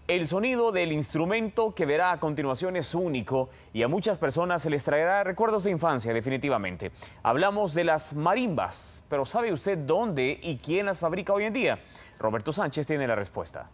El sonido del instrumento que verá a continuación es único y a muchas personas se les traerá recuerdos de infancia, definitivamente. Hablamos de las marimbas, pero ¿sabe usted dónde y quién las fabrica hoy en día? Roberto Sánchez tiene la respuesta.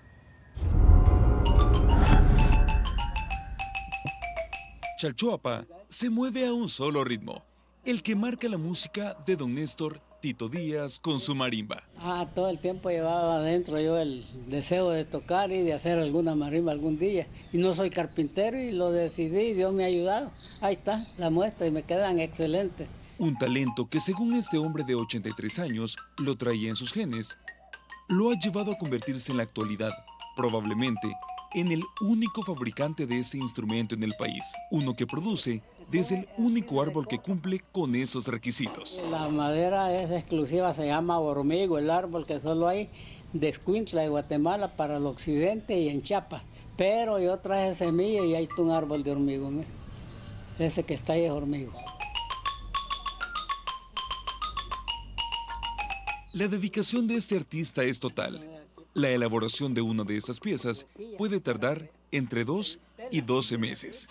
Chalchuapa se mueve a un solo ritmo, el que marca la música de don Néstor Tito Díaz con su marimba. Todo el tiempo llevaba adentro yo el deseo de tocar y de hacer alguna marimba algún día. Y no soy carpintero y lo decidí y Dios me ha ayudado. Ahí está la muestra y me quedan excelentes. Un talento que según este hombre de 83 años lo traía en sus genes, lo ha llevado a convertirse en la actualidad, probablemente, en el único fabricante de ese instrumento en el país. Uno que produce desde el único árbol que cumple con esos requisitos. La madera es exclusiva, se llama hormigo, el árbol que solo hay de Escuintla de Guatemala para el occidente y en Chiapas. Pero yo traje semilla y ahí está un árbol de hormigo. Mira. Ese que está ahí es hormigo. La dedicación de este artista es total. La elaboración de una de estas piezas puede tardar entre 2 y 12 meses.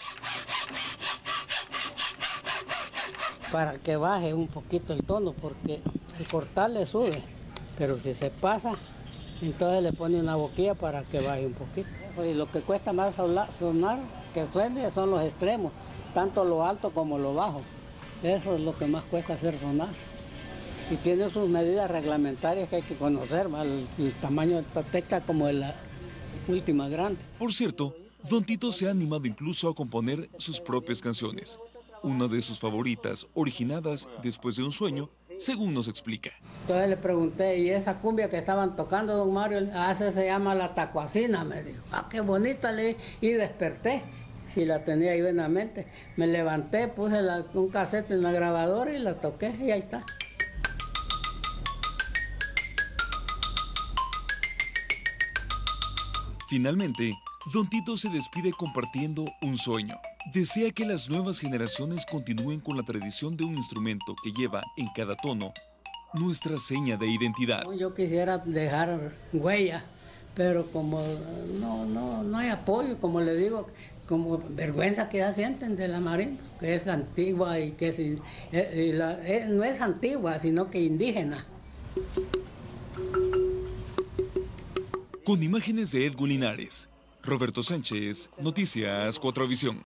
Para que baje un poquito el tono, porque el cortar le sube, pero si se pasa, entonces le pone una boquilla para que baje un poquito. Y lo que cuesta más sonar, que suene, son los extremos, tanto lo alto como lo bajo. Eso es lo que más cuesta hacer sonar. Y tiene sus medidas reglamentarias que hay que conocer, el tamaño de esta tecla como de la última grande. Por cierto, don Tito se ha animado incluso a componer sus propias canciones. Una de sus favoritas, originadas después de un sueño, según nos explica. Entonces le pregunté, ¿y esa cumbia que estaban tocando, don Mario? Esa se llama La Tacuacina, me dijo. Qué bonita, le dije. Y desperté, y la tenía ahí en la mente. Me levanté, puse un cassette en la grabadora y la toqué, y ahí está. Finalmente, don Tito se despide compartiendo un sueño. Desea que las nuevas generaciones continúen con la tradición de un instrumento que lleva en cada tono nuestra seña de identidad. Yo quisiera dejar huella, pero como no hay apoyo, como le digo, como vergüenza que ya sienten de la marimba, que es antigua y que no es antigua, sino que indígena. Con imágenes de Edwin Linares, Roberto Sánchez, Noticias 4 Visión.